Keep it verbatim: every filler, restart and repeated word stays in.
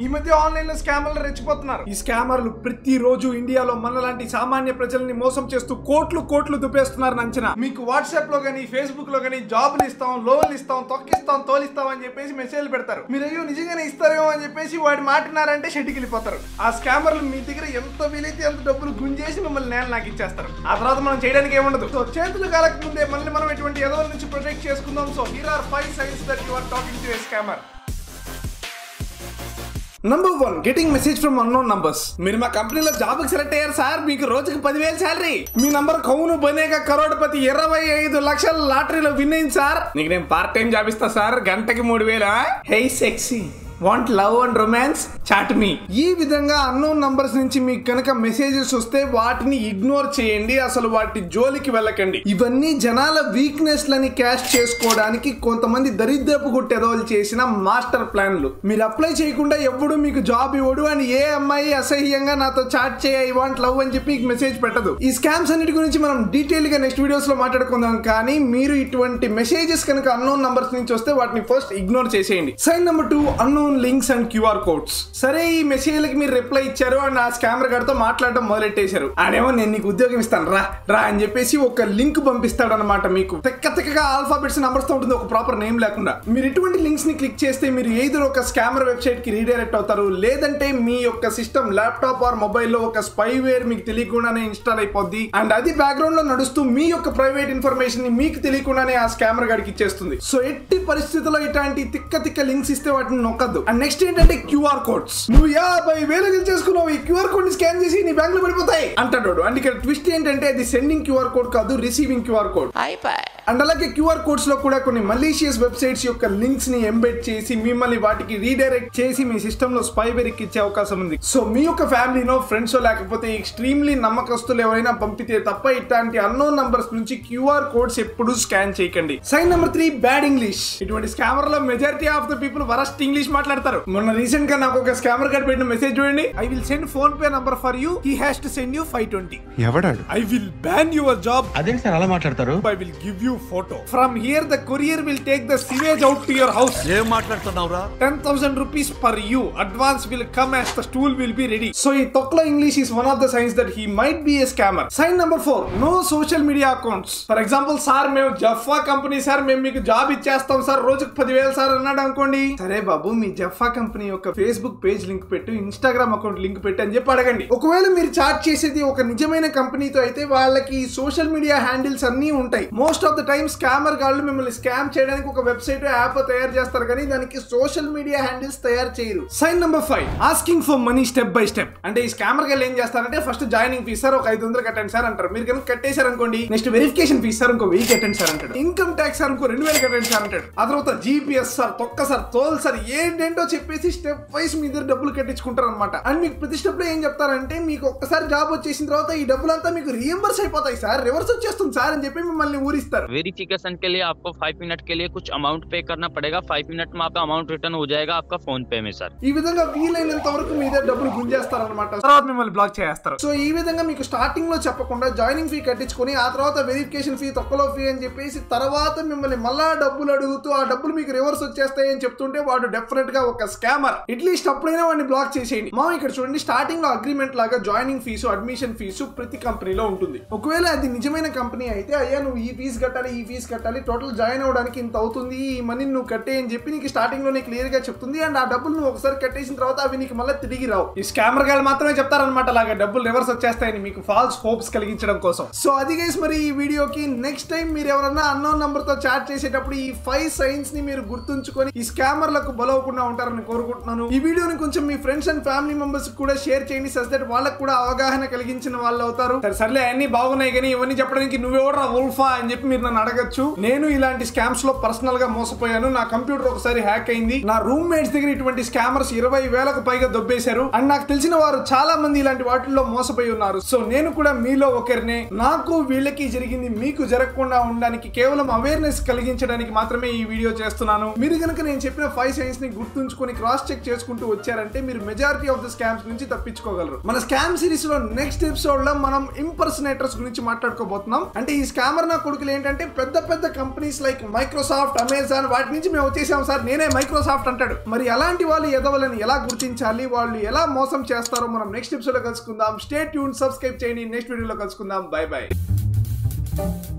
ఈ మధ్య ఆన్లైన్ లో స్కామర్లు రెచ్చిపోతున్నారు. ఈ స్కామర్లు ప్రతి రోజు ఇండియాలో మనలాంటి సామాన్య ప్రజల్ని మోసం చేస్తూ కోట్లు కోట్లు దుబ్బేస్తున్నారు అంచనా. మీకు వాట్సాప్ లో గానీ ఫేస్బుక్ లో గానీ జాబులు ఇస్తాం, లోన్లు ఇస్తాం, తొక్కిస్తాం, తోలిస్తాం అని చెప్పేసి మెసేజ్లు పెడతారు. మీరు అయ్యో నిజంగానే ఇస్తారేమో అని చెప్పేసి వాడు మాటినారంటే షెడ్కి వెళ్ళిపోతారు. ఆ స్కామర్లు మీ దగ్గర ఎంత వీలైతే అంత డబ్బులు గుంజేసి మిమ్మల్ని నేల నాకు ఇచ్చేస్తారు. ఆ తర్వాత మనం చేయడానికి ఏముండదు. సో చేతులు కాలక ముందే మనల్ని మనం ఎటువంటి ఎదవల నుంచి ప్రొటెక్ట్ చేసుకుందాం. So here are five signs that you are talking to a scammer. Number one, getting message from unknown numbers. మీరు మా కంపెనీలో జాబ్ కి సెలెక్ట్ అయ్యారు సార్, మీకు రోజుకి పదివేలు శాలరీ, మీ నంబర్ కౌను బనేగా కరోడ్పతి ఇరవై ఐదు లక్షల లాటరీలో విన్ అయింది సార్, నీకు నేను పార్ట్ టైం జాబ్ ఇస్తా సార్, గంటకి మూడు వేలా, hey sexy want love and romance chat me. ఈ విధంగా అన్నోన్ నంబర్స్ నుంచి మీకు కనుక మెసేజెస్ వస్తే వాటిని ఇగ్నోర్ చేయండి, అసలు వాటి జోలికి వెళ్ళకండి. ఇవన్నీ జనాల వీక్నెస్ లని క్యాష్ చేసుకోవడానికి కొంతమంది దరిద్రపు గుట్టెదోలు చేసిన మాస్టర్ ప్లాన్లు. మీరు అప్లై చేయకుండా ఎప్పుడు మీకు జాబ్ ఇవ్వడు అని ఏ అమ్మాయి అసహ్యంగా నాతో చాట్ చేయ ఐ వాంట్ లవ్ అని చెప్పి మెసేజ్ పెట్టదు. ఈ స్కామ్స్ అన్నిటి గురించి మనం డీటెయిల్ గా నెక్స్ట్ వీడియోస్ లో మాట్లాడుకుందాం. కానీ మీరు ఇటువంటి మెసేజెస్ కనుక అన్నోన్ నంబర్స్ నుంచి వస్తే వాటిని ఫస్ట్ ఇగ్నోర్ చేసేయండి. Sign number two, unknown links and QR codes. సరే, ఈ మెసేజ్లకి మీరు రిప్లై ఇచ్చారు అండ్ ఆ స్కామర్ గారితో మాట్లాడడం మొదలెట్టేశారు. ఆడేమో నేను నీకు ఉద్యోగం ఇస్తాను రా రా అని చెప్పేసి ఒక లింక్ పంపిస్తాడు అనమాట. మీకు తెక్క తెక్కగా ఆల్ఫాబెట్స్ నంబర్స్ తో ఉంటుంది, ఒక ప్రాపర్ నేమ్ లేకుండా. మీరు ఇటువంటి లింక్స్ ని క్లిక్ చేస్తే మీరు ఏదో ఒక స్కామర్ వెబ్సైట్ కి రీడైరెక్ట్ అవుతారు, లేదంటే మీ యొక్క సిస్టమ్ ల్యాప్టాప్ ఆర్ మొబైల్ లో ఒక స్పైవేర్ మీకు తెలియకుండానే ఇన్స్టాల్ అయిపోద్ది అండ్ అది బ్యాక్గ్రౌండ్ లో నడుస్తూ మీ యొక్క ప్రైవేట్ ఇన్ఫర్మేషన్ ని మీకు తెలియకుండానే ఆ స్కామర్ గారికి ఇచ్చేస్తుంది. సో ఎట్టి పరిస్థితుల్లో ఇట్లాంటి తిక్క తిక్క లింక్స్ ఇస్తే వాటిని నొక్కద్దు. అండ్ నెక్స్ట్ ఏంటంటే క్యూఆర్ కోడ్స్. నువ్వు యాభై వేలు చేసుకున్నావు, ఈ క్యూఆర్ కోడ్ ని స్కాన్ చేసి నీ బ్యాంక్ లో పడిపోతాయి అంటాడు. అండ్ ఇక్కడ ట్విస్ట్ ఏంటంటే అది సెండింగ్ క్యూఆర్ కోడ్ కాదు, రిసీవింగ్ క్యూఆర్ కోడ్. అండ్ అలాగే క్యూఆర్ కోడ్స్ లో కూడా కొన్ని మలీషియస్ వెబ్సైట్స్ యొక్క లింక్స్ ని ఎంబెడ్ చేసి మిమ్మల్ని వాటికి రీడైరెక్ట్ చేసి మీ సిస్టమ్ లో స్పైవేర్ ఇచ్చే అవకాశం ఉంది. సో మీ యొక్క ఫ్యామిలీనో ఫ్రెండ్స్ లేకపోతే ఎక్స్ట్రీమ్లీ నమ్మకస్తులు ఎవరైనా పంపితే తప్ప ఇట్లాంటి అన్నోన్ నంబర్స్ నుంచి క్యూఆర్ కోడ్స్ ఎప్పుడు స్కాన్ చేయకండి. Sign number three, bad English. ఇటువంటి స్కామర్ లో majority of the people worst English మాట్లాడతారు. మొన్న రీసెంట్ గా నాకు ఒక స్కామర్ గారు పెట్టిన మెసేజ్ చూడండి. I will send PhonePe number for you, he has to send you five twenty. ఎవడాడు? I will ban your job. అదేంటి సార్ అలా మాట్లాడతారు? I will give you photo. From here the courier will take the sewage out to your house. ఏం మాట్లాడుతున్నావురా? Ten thousand rupees per you. Advance will come as the stool will be ready. So ఈ తొక్లో English is one of the science that he might be a scammer. Sign number four, no social media accounts. For example, sir మేము జఫా company sir, మేము మీకు job ఇచ్చేస్తాం sir, రోజుకు పదివేలు sir అన్నాడు అనుకోండి. సరే బాబు, మీ జఫా కంపెనీ యొక్క ఫేస్బుక్ పేజ్ లింక్ పెట్టు, ఇన్స్టాగ్రామ్ అకౌంట్ లింక్ పెట్టు అని చెప్పి అడగండి. ఒకవేళ మీరు చాట్ చేసేది ఒక నిజమైన కంపెనీతో అయితే వాళ్ళకి సోషల్ మీడియా హ్యాండిల్స్ అన్ని ఉంటాయి. Most of the time scammer గాళ్ళు మిమ్మల్ని స్కామ్ చేయడానికి ఒక వెబ్సైట్ యాప్ తయారు చేస్తారు, కానీ దానికి సోషల్ మీడియా హ్యాండిల్స్ తయారు చేయరు. Sign number five, asking for money step by step. అంటే ఈ స్కామర్ గాళ్ళు ఏం చేస్తారంటే ఫస్ట్ జాయినింగ్ ఫీస్ సార్ ఒక ఐదు వందలు కట్టండి సార్ అంటారు. మీరు కనుక కట్టేశారు అనుకోండి, నెక్స్ట్ వెరిఫికేషన్ ఫీస్ సార్ ఇంకో వెయ్యి కట్టండి సార్ అంటాడు. ఇన్కమ్ ట్యాక్స్ సార్ ఇంకో రెండు వేలు కట్టండి సార్ అంటాడు. ఆ తర్వాత జీపీఎస్ సార్, తొక్క సార్, తోల్ సార్, ఏంటేంటో చెప్పేసి స్టెప్ వైస్ మీ దగ్గర డబ్బులు కట్టించుకుంటారు అనమాట. అండ్ మీకు ప్రతి స్టెప్ లో ఏం చెప్తారంటే మీకు ఒక్కసారి జాబ్ వచ్చేసిన తర్వాత ఈ డబ్బులు అంతా మీకు రీఎంబర్స్ అయిపోతాయి సార్, రివర్స్ వచ్చేస్తుంది సార్ అని చెప్పి మిమ్మల్ని ఊరిస్తారు. वेरिफिकेशन के लिए आपको फाइव मिनट के लिए कुछ अमाउंट पे करना पड़ेगा. फाइव मिनट में आपका अमाउंट रिटर्न हो जाएगा आपका फोन पे में सर. ఈ విధంగా వీలైనంత వరకు మీ దగ్గర డబ్బులు గుంజేస్తారు అనమాట, తర్వాత మిమ్మల్ని బ్లాక్ చేస్తారు. సో ఈ విధంగా మీకు స్టార్టింగ్ లో చెప్పకుండా జాయినింగ్ ఫీ కట్టించుకొని ఆ తర్వాత వెరిఫికేషన్ ఫీ, తొక్కలో ఫీ అని చెప్పేసి తర్వాత మిమ్మల్ని మళ్ళా డబ్బులు అడుగుతూ ఆ డబ్బులు మీకు రివర్స్ వచ్చేస్తాయి అని చెప్తుంటే వాడు డెఫినెట్ గా ఒక స్కామర్. అట్లీస్ట్ అప్పుడైనా వాడిని బ్లాక్ చేసేయండి. మా ఇక్కడ చూడండి, స్టార్టింగ్ లో అగ్రిమెంట్ లాగా జాయినింగ్ ఫీజు, అడ్మిషన్ ఫీజు ప్రతి కంపెనీలో ఉంటుంది. ఒకవేళ అది నిజమైన కంపెనీ అయితే అయ్యా నువ్వు ఈ ఫీజు కట్టాలి, ఈ ఫీజు కట్టాలి, టోటల్ జాయిన్ అవడానికి ఇంత అవుతుంది, ఈ మనీ నువ్వు కట్టే అని చెప్పి నీకు స్టార్టింగ్ లోనే క్లియర్ గా చెప్తుంది. అండ్ ఆ డబ్బులు నువ్వు ఒకసారి కట్టేసిన తర్వాత అవి నీకు మళ్ళీ తిరిగి రావు. ఈ స్కామర్ గాళ్ళు మాత్రమే చెప్తారనమాట అలాగే డబ్బులు రివర్స్ వచ్చేస్తాయని మీకు ఫాల్స్ హోప్స్ కలిగించడం కోసం. సో అది గైస్ మరి ఈ వీడియోకి. నెక్స్ట్ టైం మీరు ఎవరన్నా అన్నోన్ నంబర్ తో చాట్ చేసేటప్పుడు ఈ ఫైవ్ సైన్స్ ని మీరు గుర్తుంచుకొని ఈ స్కామర్లకు బలవకుండా ఉంటారని కోరుకుంటున్నాను. ఈ వీడియోని కొంచెం మీ ఫ్రెండ్స్ అండ్ ఫ్యామిలీ మెంబర్స్ కూడా షేర్ చేయండి, సచ్ దట్ వాళ్ళకు కూడా అవగాహన కలిగించిన వాళ్ళు అవుతారు. సర్లే అన్ని బాగున్నాయి కానీ ఇవన్నీ చెప్పడానికి నువ్వెవరా ఉల్ఫా అని చెప్పి మీరు నన్ను అడగచ్చు. నేను ఇలాంటి స్కామ్స్ లో పర్సనల్ గా మోసపోయాను. నా కంప్యూటర్ ఒకసారి హ్యాక్ అయింది. నా రూమ్ మేట్స్ దగ్గర ఇటువంటి స్కామర్స్ ఇరవై వేలకు పైగా దొబ్బేశారు. అండ్ నాకు తెలిసిన వారు చాలా మంది ఇలాంటి వాటిల్లో మోసపోయి ఉన్నారు. సో నేను కూడా మీలో ఒకరినే. నాకు వీళ్ళకి జరిగింది మీకు జరగకుండా ఉండడానికి కేవలం అవేర్నెస్ కలిగించడానికి మాత్రమే ఈ వీడియో చేస్తున్నాను. మీరు కనుక నేను చెప్పిన ఫైవ్ సైన్స్ ని గుర్తుంచుకొని క్రాస్ చెక్ చేసుకుంటూ వచ్చారంటే మీరు మెజారిటీ ఆఫ్ ద స్కామ్స్ నుంచి తప్పించుకోగలరు. మన స్కామ్ సిరీస్ లో నెక్స్ట్ ఎపిసోడ్ లో మనం ఇంపర్సనేటర్స్ గురించి మాట్లాడుకోబోతున్నాం. అంటే ఈ స్కామర్ నా కొడుకులు ఏంటంటే ఏంటంటే పెద్ద పెద్ద కంపెనీస్ లైక్ మైక్రోసాఫ్ట్, అమెజాన్ వాటి నుంచి మేము వచ్చేసాం సార్, నేనే మైక్రోసాఫ్ట్ అంటాడు. మరి అలాంటి వాళ్ళు ఎదవలని ఎలా గుర్తించాలి, వాళ్ళు ఎలా మోసం చేస్తారో మనం నెక్స్ట్ ఎపిసోడ్ లో కలుసుకుందాం. స్టే ట్యూన్, సబ్స్క్రైబ్ చేయండి. నెక్స్ట్ వీడియోలో కలుసుకుందాం. Bye by.